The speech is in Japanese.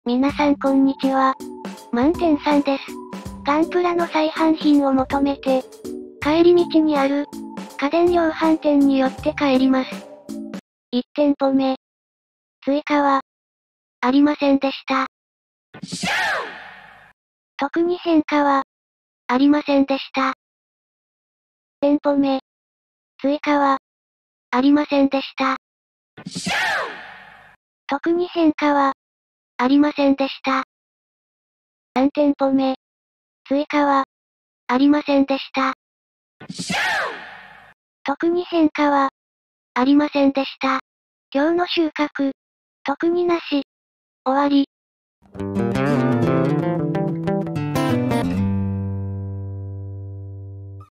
皆さんこんにちは。満点さんです。ガンプラの再販品を求めて、帰り道にある、家電量販店に寄って帰ります。1店舗目。追加は、ありませんでした。特に変化は、ありませんでした。店舗目。追加は、ありませんでした。特に変化は、ありませんでした。3店舗目。追加は、ありませんでした。特に変化は、ありませんでした。今日の収穫、特になし。終わり。